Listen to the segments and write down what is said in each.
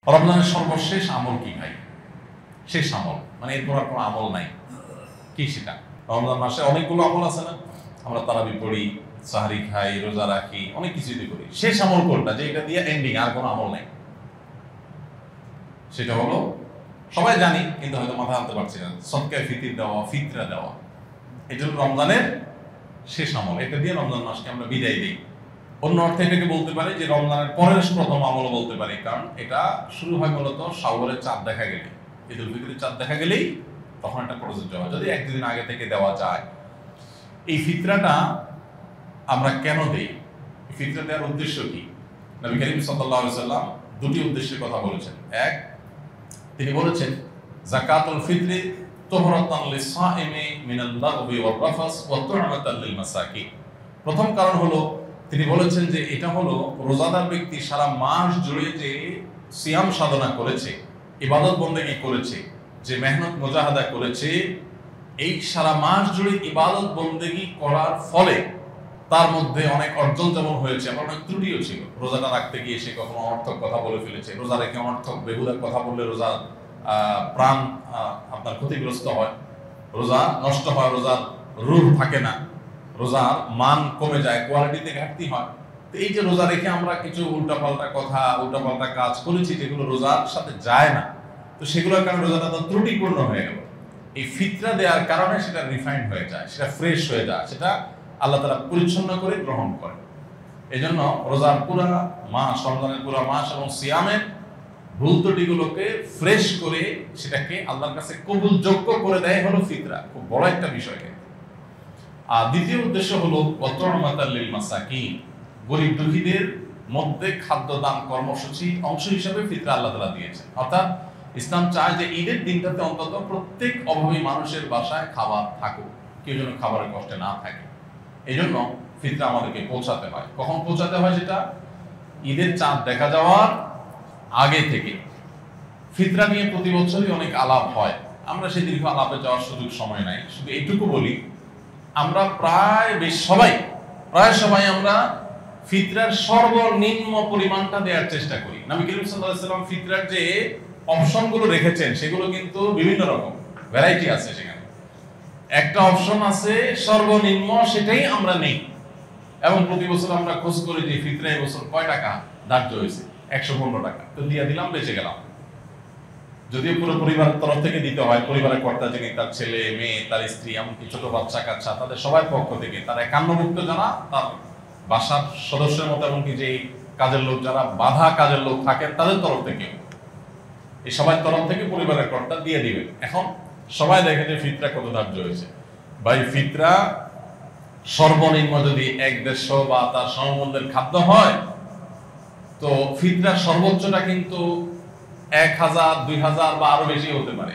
রমজানের সর্বশেষ আমল কি ভাই? শেষ আমল মানে এরপর আর কোনো আমল নাই, কি সেটা? রমজান মাসে অনেকগুলো আমল আছে না, আমরা তারাবি পড়ি, সাহরি খাই, রোজা রাখি, অনেক কিছুই করি। শেষ আমল কোনটা যে এটা দিয়ে এন্ডিং, আর কোনো আমল নাই? সেটা হলো, সবাই জানি কিন্তু হয়তো মাথা আনতে পারছি না, সদকায়ে ফিতর দেওয়া, ফিতরা দেওয়া। এটা হলো রমজানের শেষ আমল। এটা দিয়ে রমজান মাসকে আমরা বিদায় দিই। অন্য অর্থে এটাকে বলতে পারি যে রমজানের পরের প্রথম আমল বলতে পারি, কারণ এটা শুরু হয় মূলত শাওয়ালের চাঁদ দেখা গেলে, ঈদুল ফিতরের চাঁদ দেখা গেলেই তখন এটা প্রযোজ্য হয়, যদি এক দুদিন আগে থেকে দেওয়া যায়। এই ফিতরাটা আমরা কেন দেই? ফিতরা দেওয়ার উদ্দেশ্য কি? নবী করিম সাল্লাল্লাহু আলাইহি সাল্লাম দুটি উদ্দেশ্যের কথা বলেছেন। এক, তিনি বলেছেন যাকাতুল ফিতরি তুহরাতান লিস-সাইমি মিনাল লাগবি ওয়ার রাফাস ওয়া তু'মাতান লিল মাসাকিন। প্রথম কারণ হলো, তিনি বলেছেন যে এটা হলো রোজাদার ব্যক্তি সারা মাস জুড়ে যে সিয়াম সাধনা করেছে, ইবাদত বন্দেগী করেছে, যে মেহনত মুজাহাদা করেছে, এই সারা মাস জুড়ে ইবাদত বন্দেগী করার ফলে তার মধ্যে অনেক অর্জন যেমন হয়েছে, আবার অনেক ত্রুটিও ছিল। রোজাটা রাখতে গিয়ে সে কখনো অনর্থক কথা বলে ফেলেছে, রোজা রেখে অনর্থক বেহুদার কথা বললে রোজা প্রাণ আপনার ক্ষতিগ্রস্ত হয়, রোজা নষ্ট হয়, রোজার রূহ থাকে না, রোজার মান কমে যায়, কোয়ালিটিতে ঘাটতি হয়। তো এই যে রোজা রেখে আমরা কিছু উল্টাপাল্টা কথা, উল্টাপাল্টা কাজ করেছি যেগুলো রোজার সাথে যায় না, তো সেগুলোর কারণে রোজাটা তো ত্রুটিপূর্ণ হয়ে গেল। এই ফিতরা দেওয়ার কারণে সেটা রিফাইন্ড হয়ে যায়, সেটা ফ্রেশ হয়ে যায়, সেটা আল্লাহ তাআলা পরিচ্ছন্ন করে গ্রহণ করেন। এই জন্য রোজার পুরা মাস, রমজানের পুরা মাস এবং সিয়ামের ভুল ত্রুটিগুলোকে ফ্রেশ করে সেটাকে আল্লাহর কাছে কবুলযোগ্য করে দেয় হলো ফিতরা। খুব বড় একটা বিষয়। আর দ্বিতীয় উদ্দেশ্য হলো ওয়াতু'মাতাল লিল মাসাকিন, গরিব দুঃখীদের মধ্যে খাদ্য দান কর্মসূচি অংশ হিসেবে ফিতরা আল্লাহ তাআলা দিয়েছেন। অর্থাৎ ইসলাম চায় যে ঈদের দিনটাতে অন্তত প্রত্যেক অভাবী মানুষের বাসায় খাবার থাকুক, কেউ যেন খাবারের কষ্টে না থাকে। এই জন্য ফিতরা আমাদেরকে পৌঁছাতে হয়। কখন পৌঁছাতে হয়? যেটা ঈদের চাঁদ দেখা যাওয়ার আগে থেকে। ফিতরা নিয়ে প্রতি বছরই অনেক আলাপ হয়, আমরা সেই দীর্ঘ আলাপে যাওয়ার সুযোগ সময় নাই। শুধু এইটুকু বলি, আমরা প্রায় সবাই আমরা ফিতরার সর্বনিম্ন পরিমাণটা দেওয়ার চেষ্টা করি। নবী করিম সাল্লাল্লাহু আলাইহি ওয়াসাল্লাম ফিতরার যে অপশনগুলো রেখেছেন সেগুলো কিন্তু বিভিন্ন রকম, ভ্যারাইটি আছে। সেখানে একটা অপশন আছে সর্বনিম্ন, সেটাই আমরা নেই। এবং প্রতি বছর আমরা খোঁজ করি যে ফিতরা এই বছর কয় টাকা ধার্য হয়েছে, 115 টাকা, তো দিয়ে দিলাম, বেঁচে গেলাম। যদিও পুরো পরিবারের তরফ থেকে দিতে হয়, পরিবারের কর্তা যিনি, তার ছেলে মেয়ে, তার স্ত্রী, এমনকি ছোট বাচ্চা কাচ্চা, তাদের সবার পক্ষ থেকে, তার একান্নভুক্ত যারা তার বাসার সদস্যের মতো, এমনকি যে কাজের লোক, যারা বাধা কাজের লোক থাকেন, তাদের তরফ থেকে, এই সবার তরফ থেকে পরিবারের কর্তা দিয়ে দিবেন। এখন সবাই দেখে যে ফিতরা কত ধার্য হয়েছে। ভাই, ফিতরা সর্বনিম্ন যদি 1-150 বা তার সমমূল্যের খাদ্য হয়, তো ফিতরা সর্বোচ্চটা কিন্তু 1000, 2000 বা আরো বেশি হতে পারে।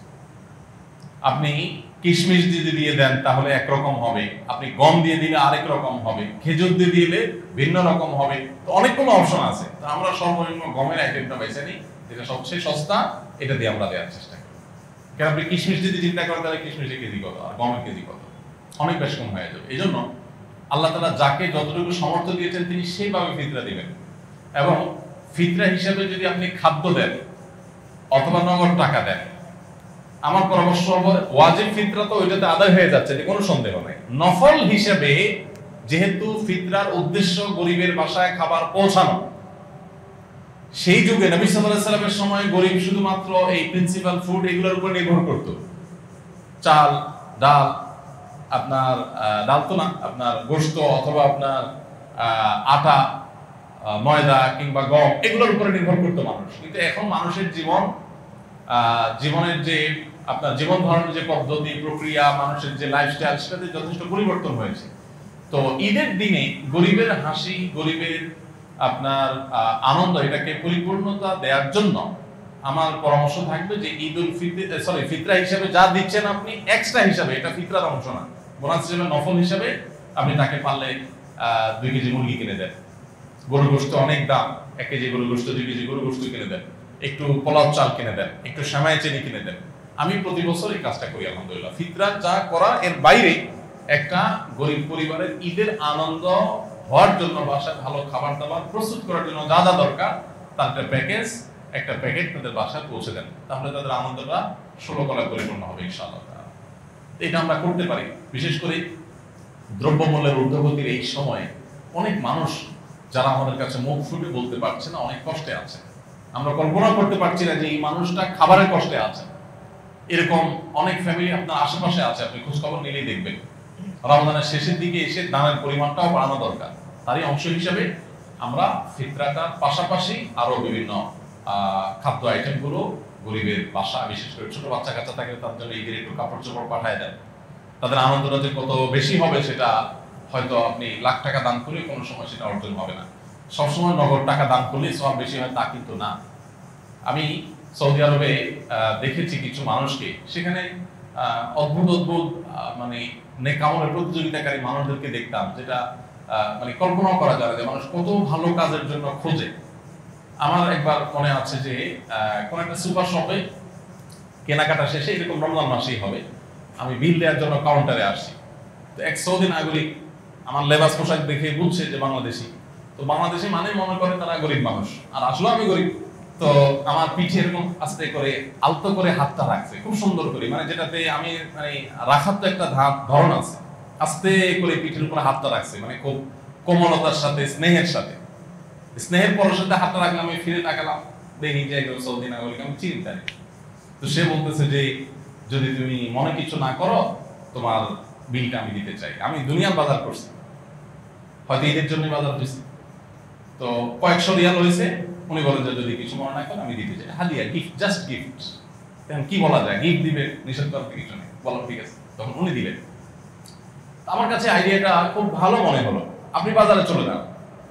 আপনি কিশমিশ দিয়ে দেন তাহলে একরকম হবে, আপনি গম দিয়ে দিলে আরেক রকম হবে, খেজুর দিয়ে দিলে ভিন্ন রকম হবে। তো অনেকগুলো অপশন আছে। তো আমরা সর্বনিম্ন গমের আইটেমটা বেছে নিই, যেটা সবচেয়ে সস্তা, এটা দিয়ে আমরা দেওয়ার চেষ্টা করি। কারণ আপনি কিশমিশ যদি চিন্তা করেন তাহলে কিশমিশের কেজি কত আর গমের কেজি কত, অনেক বেশি কম হয়ে যাবে। এই জন্য আল্লাহ তাআলা যাকে যতটুকু সামর্থ্য দিয়েছেন তিনি সেইভাবে ফিতরা দিবেন। এবং ফিতরা হিসাবে যদি আপনি খাদ্য দেন অথবা নগদ টাকা দেন, আমার পরামর্শ হবে ওয়াজিব ফিতরা তো ওইটাতে আদায় হয়ে যাচ্ছে, যে কোনো সন্দেহ নেই। নফল হিসেবে যেহেতু ফিতরার উদ্দেশ্য গরিবের বাসায় খাবার পৌঁছানো, সেই যুগে নবী সাল্লাল্লাহু আলাইহি ওয়াসাল্লামের সময় গরিব শুধুমাত্র এই প্রিন্সিপাল ফুড এগুলোর উপর নির্ভর করত। চাল, ডাল, আপনার ডাল তো না, আপনার গোশত অথবা আপনার আটা, ময়দা কিংবা গম, এগুলোর উপরে নির্ভর করতো মানুষ। কিন্তু এখন মানুষের জীবনের যে আপনার জীবন ধারণের যে পদ্ধতি, প্রক্রিয়া, মানুষের যে লাইফস্টাইল, সেটাতে যথেষ্ট পরিবর্তন হয়েছে। তো ঈদের দিনে গরিবের হাসি, গরিবের আপনার আনন্দ, এটাকে পরিপূর্ণতা দেওয়ার জন্য আমার পরামর্শ থাকবে যে ফিতরা হিসেবে যা দিচ্ছেন আপনি এক্সট্রা হিসাবে, এটা ফিতরার অংশ না, বোনাস হিসেবে নফল হিসাবে আপনি তাকে পারলে 2 কেজি মুরগি কিনে দেন। গরুর গোশত অনেক দাম, 1 কেজি গরুর গোশত, 2 কেজি গরুর গোশত কিনে দেন, একটু পোলাও চাল কিনে দেন, একটু সেমাই চিনি কিনে দেন। আমি প্রতি বছর এই কাজটা করি আলহামদুলিল্লাহ। ফিতরা যা করা, এর বাইরে একটা গরিব পরিবারের ঈদের আনন্দ হওয়ার জন্য, বাসায় ভালো খাবার দাবার প্রস্তুত করার জন্য যা যা দরকার, তার একটা প্যাকেজ একটা প্যাকেট তাদের বাসায় পৌঁছে দেন, তাহলে তাদের আনন্দটা 16 কলায় পরিপূর্ণ হবে ইনশাআল্লাহ। এটা আমরা করতে পারি। বিশেষ করে দ্রব্যমূল্যের ঊর্ধ্বগতির এই সময়ে অনেক মানুষ যারা আমাদের কাছে মুখ ফুটে বলতে পারছে না, অনেক কষ্টে আছে। আমরা কল্পনা করতে পারছি না যে এই মানুষটা খাবারের কষ্টে আছে। এরকম অনেক ফ্যামিলি আপনার আশেপাশে আছে, আপনি খোঁজ খবর নিলেই দেখবেন। রমজানের শেষের দিকে এসে দানের পরিমাণটাও বাড়ানো দরকার। তারই অংশ হিসাবে আমরা ফিতরাটার পাশাপাশি আরো বিভিন্ন খাদ্য আইটেমগুলো গরিবের বাসা, বিশেষ করে ছোট বাচ্চা কাচ্চা থাকে, তার জন্য ঈদের একটু কাপড় চোপড় পাঠায় দেন। তাদের আনন্দটা যে কত বেশি হবে সেটা হয়তো আপনি লাখ টাকা দান করলে কোনো সময় সেটা অর্জন হবে না। সবসময় নগদ টাকা দান করলে সব বেশি হয় তা কিন্তু না। আমি সৌদি আরবে দেখেছি কিছু মানুষকে, সেখানে অদ্ভুত অদ্ভুত মানে নেকামলের প্রতিযোগিতাকারী মানুষদেরকে দেখতাম, যেটা মানে কল্পনাও করা যায় যে মানুষ কত ভালো কাজের জন্য খোঁজে। আমার একবার মনে আছে যে কোন একটা সুপার শপে কেনাকাটা শেষে, এরকম রমজান মাসেই হবে, আমি বিল দেওয়ার জন্য কাউন্টারে আসছি। তো এক সৌদি নাগরিক আমার লেবাস পোশাক দেখে বুঝছে যে বাংলাদেশি। তো বাংলাদেশি মানে মনে করে তারা গরিব মানুষ, আর আসলে আমি গরিব। তো আমার পিঠে এরকম আস্তে করে আলতো করে হাতটা রাখছে, খুব সুন্দর করে, মানে যেটাতে আমি মানে রাখার তো একটা ধরন আছে, আস্তে করে পিঠের উপরে হাতটা রাখছে, মানে খুব কোমলতার সাথে, স্নেহের সাথে। স্নেহের পরশাতে হাতটা রাখলাম, আমি ফিরে তাকালাম, দেখি যে একজন সৌদি নাগরিক, আমি চিনি তাই। তো সে বলতেছে যে যদি তুমি মনে কিছু না করো, তোমার বিলটা আমি দিতে চাই। আমি দুনিয়ার বাজার করছি, হয়তো ঈদের জন্য বাজার দিচ্ছি, তো কয়েকশো রিয়াল হয়েছে। উনি বলেন যে যদি কিছু মনে না করেন আমি দিতে চাই, হাদিয়া, গিফট, জাস্ট গিফট। এখন কি বলা যায়, গিফট দিবে, নিষেধ করতে কিছু নেই, বলো ঠিক আছে। তখন উনি দিলেন। আমার কাছে আইডিয়াটা খুব ভালো মনে হলো। আপনি বাজারে চলে যান,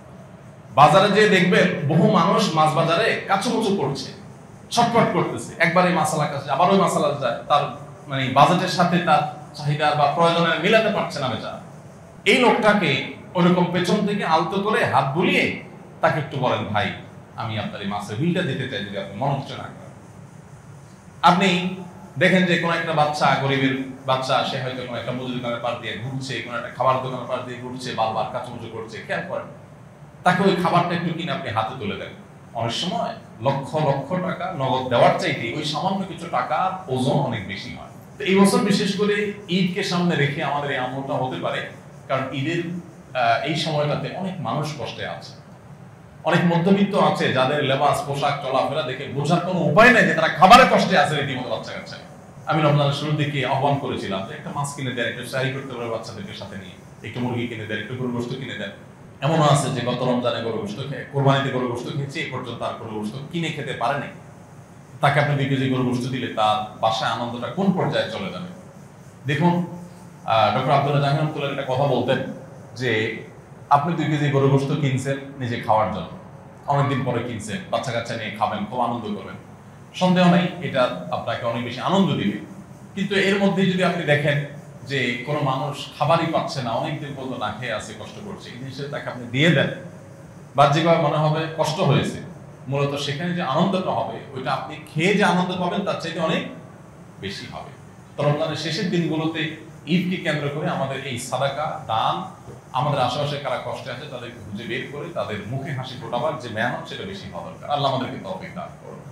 বাজারে যে দেখবেন বহু মানুষ মাছ বাজারে কাচুমুচু করছে, ছটফট করতেছে, একবার এই মাসালার কাছে আবার ওই মাসালা যায়, তার মানে বাজেটের সাথে তার চাহিদা বা প্রয়োজনের মিলাতে পারছে না বেচারা। এই লোকটাকে ওরকম পেছন থেকে আলতো করে হাত বুলিয়ে তাকে একটু বলেন, ভাই আমি আপনার এই মাছের বিলটা দিতে চাই, যদি আপনি মনে হচ্ছে না করেন। আপনি দেখেন যে কোনো একটা বাচ্চা, গরিবের বাচ্চা, সে হয়তো কোনো একটা মুদি দোকানের পাশ দিয়ে ঘুরছে, কোনো একটা খাবার দোকানের পাশ দিয়ে ঘুরছে, বারবার কাচুমুচু করছে, খেয়াল করেন, তাকে ওই খাবারটা একটু কিনে আপনি হাতে তুলে দেন। অনেক সময় লক্ষ লক্ষ টাকা নগদ দেওয়ার চাইতে ওই সামান্য কিছু টাকার ওজন অনেক বেশি হয়। তো এই বছর বিশেষ করে ঈদকে সামনে রেখে আমাদের এই আমলটা হতে পারে, কারণ ঈদের এই সময়টাতে অনেক মানুষ কষ্টে আছে, অনেক মধ্যবিত্ত আছে, যাদের লেবাস পোশাক চলাফেরা দেখে বোঝার কোনো উপায় নেই যে তারা খাবারের কষ্টে আছে রীতিমতো বাচ্চা কাচ্চা। আমি রমজানের শুরুর দিকে আহ্বান করেছিলাম যে একটা মাছ কিনে দেন, একটু শাড়ি করতে পারে বাচ্চাদেরকে সাথে নিয়ে, একটু মুরগি কিনে দেন, একটু গরুর গোশত কিনে দেন। এমনও আছে যে গত রমজানে গরুর গোশত খেয়ে, কোরবানিতে গরুর গোশত খেয়েছে, এই পর্যন্ত আর গরুর গোশত কিনে খেতে পারেনি। তাকে আপনি 2 কেজি গরুর গোশত দিলে তার বাসায় আনন্দটা কোন পর্যায়ে চলে যাবে। দেখুন, ডক্টর আব্দুল্লাহ জাহাঙ্গীর একটা কথা বলতেন যে আপনি 2 কেজি গরুর গোশত কিনছেন নিজে খাওয়ার জন্য, অনেকদিন পরে কিনছেন, বাচ্চা কাচ্চা নিয়ে খাবেন, খুব আনন্দ করবেন, সন্দেহ নেই এটা আপনাকে অনেক বেশি আনন্দ দিবে। কিন্তু এর মধ্যে যদি আপনি দেখেন যে কোনো মানুষ খাবারই পাচ্ছে না, অনেকদিন পর্যন্ত না খেয়ে আছে, কষ্ট করছে, এই জিনিসটা তাকে আপনি দিয়ে দেন, বাহ্যিকভাবে মনে হবে কষ্ট হয়েছে, মূলত সেখানে যে আনন্দটা হবে ওইটা আপনি খেয়ে যে আনন্দ পাবেন তার চাইতে অনেক বেশি হবে। তো রমজানের শেষের দিনগুলোতে ঈদকে কেন্দ্র করে আমাদের এই সাদাকা দান, আমাদের আশেপাশে কারা কষ্টে আছে তাদেরকে খুঁজে বের করে তাদের মুখে হাসি ফোটাবার যে মেহনত, সেটা বেশি হওয়া দরকার। আল্লাহ আমাদেরকে তৌফিক দান করুন।